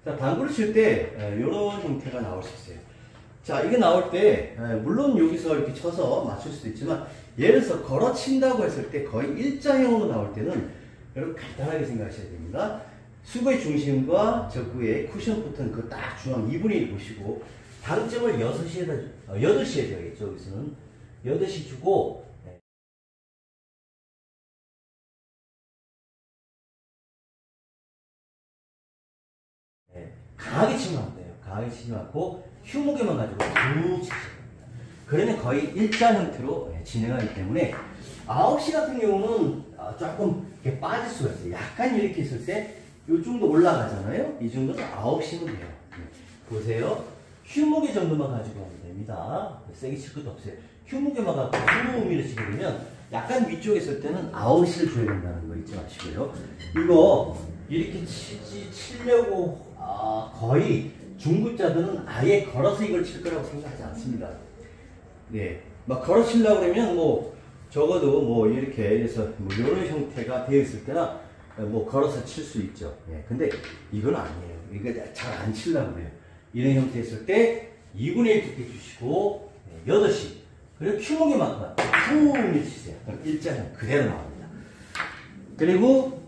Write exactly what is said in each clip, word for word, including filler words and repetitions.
자, 당구를 칠 때 이런 형태가 나올 수 있어요. 자, 이게 나올 때 에, 물론 여기서 이렇게 쳐서 맞출 수도 있지만 예를 들어서 걸어 친다고 했을 때 거의 일자형으로 나올 때는 여러분 간단하게 생각하셔야 됩니다. 수거의 중심과 적구의 쿠션 붙은 그 딱 중앙 이분의 일 보시고 당점을 여섯 시에다 어, 여덟 시에 줘야겠죠. 여기서는 여덟 시 주고 네, 강하게 치면 안 돼요. 강하게 치지 않고 휴무게만 가지고 쭉 치셔야 됩니다. 그러면 거의 일자 형태로 진행하기 때문에 아홉 시 같은 경우는 조금 이렇게 빠질 수가 있어요. 약간 이렇게 있을 때 이 정도 올라가잖아요. 이 정도는 아홉 시면 돼요. 보세요. 휴무게 정도만 가지고 하면 됩니다. 세게 칠 것도 없어요. 휴무게만 갖고 후 밀으시게 되면 약간 위쪽에 있을 때는 아홉 시를 줘야 된다는 거 잊지 마시고요. 이거 이렇게 치지, 치려고 아, 거의 중급자들은 아예 걸어서 이걸 칠 거라고 생각하지 않습니다. 네, 막 걸어 치려고 그러면 뭐 적어도 뭐 이렇게 해서 뭐 이런 형태가 되어 있을 때나 뭐 걸어서 칠 수 있죠. 예, 근데 이건 아니에요. 이거 잘 안 치려고 그래요. 이런 형태 있을 때 이분의 일 두께 주시고 여덟 시 그리고 큐목에만큼 후 밀치세요. 그럼 일자형 그대로 나옵니다. 그리고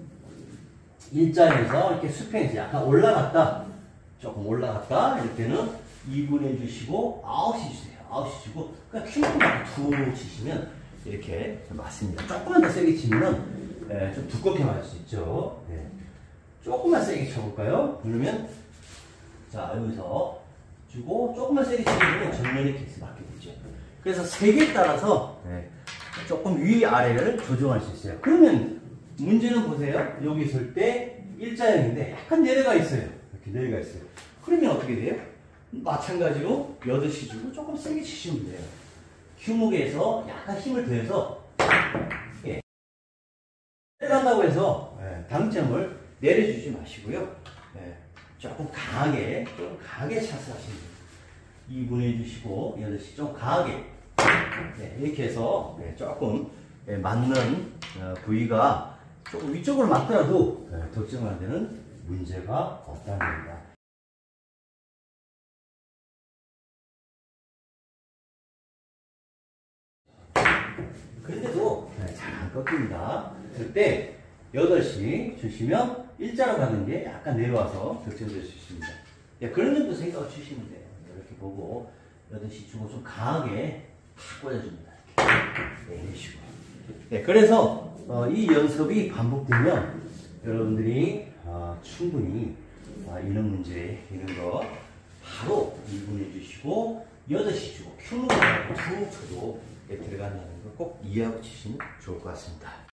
일자에서 이렇게 수평에서 약간 올라갔다 조금 올라갔다 이럴 때는 이분해 주시고 아홉 시 주세요. 아홉 시 주고 그냥 큐목만 툭 치시면 이렇게 맞습니다. 조금만 더 세게 치면은 예, 좀 두껍게 맞을 수 있죠. 예. 조금만 세게 쳐볼까요? 그러면 자 여기서 주고 조금만 세게 치면 정면에 케이스 맞게 되죠. 그래서 색에 따라서 예, 조금 위아래를 조정할 수 있어요. 그러면 문제는 보세요. 여기 있을 때 일자형인데 약간 내려가 있어요. 이렇게 내려가 있어요. 그러면 어떻게 돼요? 마찬가지로 여덟 시 주고 조금 세게 치시면 돼요. 큐목에서 약간 힘을 더해서 예. 내려간다고 해서 예, 당점을 내려주지 마시고요. 예, 조금 강하게 좀 강하게 차스하시면 돼요. 이분해 주시고 여덟 시 좀 강하게 예, 이렇게 해서 예, 조금 예, 맞는 어, 부위가 조금 위쪽으로 맞더라도 예, 득점할 때는 문제가 없다는 겁니다. 그런데도 네, 잘 안 꺾입니다. 그때 여덟 시 주시면 일자로 가는 게 약간 내려와서 득점될 수 있습니다. 네, 그런 점도 생각을 주시면 돼요. 이렇게 보고 여덟 시 주고 좀 강하게 탁 꽂아줍니다. 이렇게 내리시고. 네, 그래서 어, 이 연습이 반복되면 여러분들이 어, 충분히 어, 이런 문제 이런 거 바로 이분해 주시고 여덟 시 주고 큐로 툭 쳐도 들어간다는 걸 꼭 이해하고 치시면 좋을 것 같습니다.